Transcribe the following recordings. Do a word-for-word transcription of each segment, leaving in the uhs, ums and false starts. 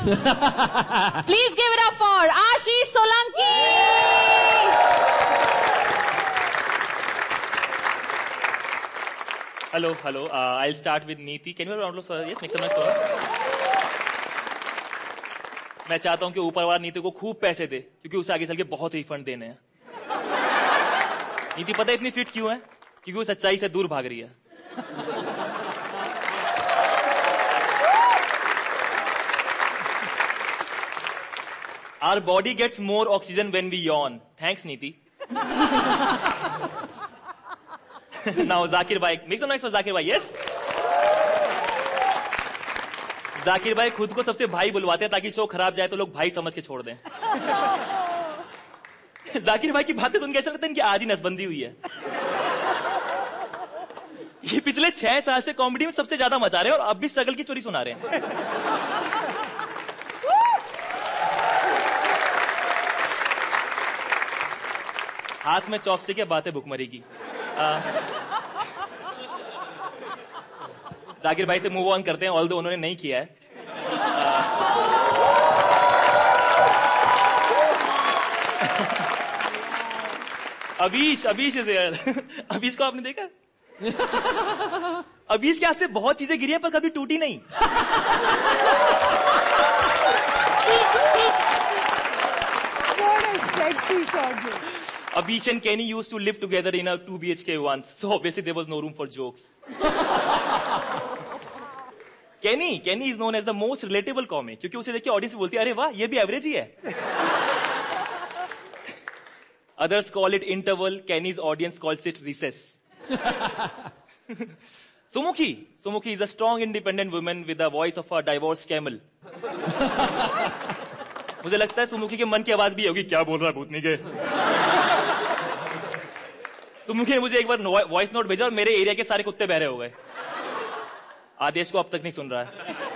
Please give it up for Ashish Solanki. Hello, hello. Uh, I'll start with Neeti. Can you have a round of applause? Yes, make some noise for her. मैं चाहता हूं कि ऊपर वाला नीति को खूब पैसे दे, क्योंकि उसे आगे चल के बहुत रिफंड देने हैं। नीति पता है इतनी फिट क्यों है? क्योंकि वो सच्चाई से दूर भाग रही है। Our body gets more oxygen when we yawn. Thanks, Neeti. Now, Zakir Bhai. Make some noise for Zakir Bhai. Yes? Zakir भाई खुद को सबसे भाई बुलवाते हैं ताकि शो खराब जाए तो लोग भाई समझ के छोड़ दें। जाकिर भाई की बातें सुन के ऐसा लगता है कि आज ही नसबंदी हुई है। ये पिछले छह साल से कॉमेडी में सबसे ज्यादा मचा रहे हैं और अब भी स्ट्रगल की स्टोरी सुना रहे हैं। हाथ में चॉपस्टिक है, बातें भुखमरी की। जाकिर भाई से मूव ऑन करते हैं, ऑल्दो उन्होंने नहीं किया है। Abish, Abish is here. अबीश को आपने देखा? अबीश के हाथ से बहुत चीजें गिरी हैं पर कभी टूटी नहीं। Abish and Kenny used to live together in a two B H K once, so obviously there was no room for jokes. Kenny, Kenny is known as the most relatable comic, क्योंकि उसे देख के audience बोलती है, अरे वाह, ये भी एवरेज ही है। Others call it interval. Kenny's audience calls it recess. Sumukhi, Sumukhi is a strong, independent woman with the voice of a divorced camel. मुझे लगता है सुमुखी के मन की आवाज भी होगी, क्या बोल रहा है भूतनी के। सुमुखी ने मुझे एक बार वॉइस नोट भेजा और मेरे एरिया के सारे कुत्ते बहरे हो गए। आदेश को अब तक नहीं सुन रहा है।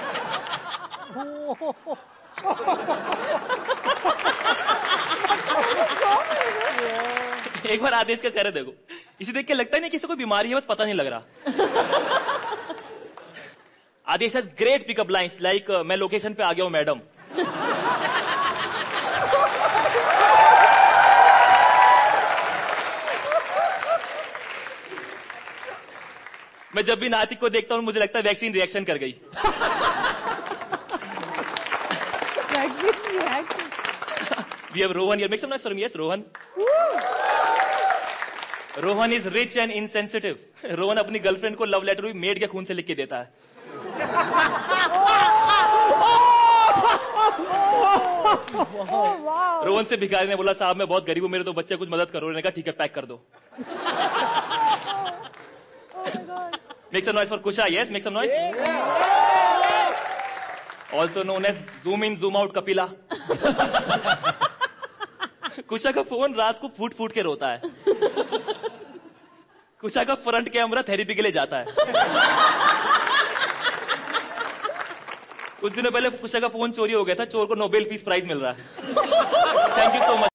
एक बार आदेश का चेहरा देखो, इसे देख के लगता ही नहीं किसी को बीमारी है, बस पता नहीं लग रहा। Aadesh has great pickup lines like मैं लोकेशन पे आ गया हूं मैडम। मैं जब भी नातिक को देखता हूं मुझे लगता है वैक्सीन रिएक्शन कर गई। Vaccine reaction. We have Rohan here. Make some noise for him. Yes, Rohan. Rohan is rich and insensitive. Rohan अपनी गर्लफ्रेंड को लव लेटर भी मेड के खून से लिख के देता है। रोहन से भिखारी ने बोला, साहब मैं बहुत गरीब हूं, मेरे दो बच्चे, कुछ मदद करो। उन्होंने कहा ठीक है, पैक कर दो। Make some noise for Kusha. Yes, make some noise. Also known as zoom in, zoom out Kapila. कुशा का फोन रात को फूट फूट के रोता है। कुशा का फ्रंट कैमरा थेरेपी के लिए जाता है। कुछ दिनों पहले कुशा का फोन चोरी हो गया था, चोर को नोबेल पीस प्राइज मिल रहा है। Thank you so much.